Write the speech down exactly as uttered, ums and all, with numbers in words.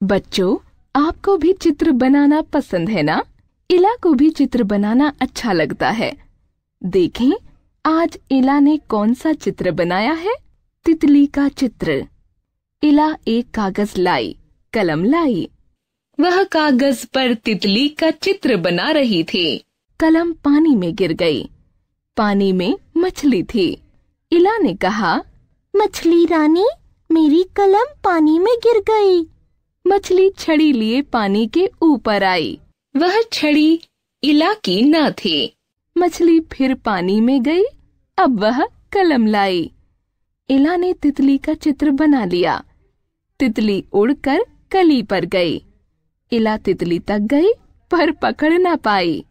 बच्चों, आपको भी चित्र बनाना पसंद है ना? इला को भी चित्र बनाना अच्छा लगता है। देखें, आज इला ने कौन सा चित्र बनाया है? तितली का चित्र। इला एक कागज लाई, कलम लाई। वह कागज पर तितली का चित्र बना रही थी। कलम पानी में गिर गई। पानी में मछली थी। इला ने कहा, मछली रानी, मेरी कलम पानी में गिर गई। मछली छड़ी लिए पानी के ऊपर आई। वह छड़ी इला की न थी। मछली फिर पानी में गई। अब वह कलम लाई। इला ने तितली का चित्र बना लिया। तितली उड़कर कली पर गई। इला तितली तक गई पर पकड़ न पाई।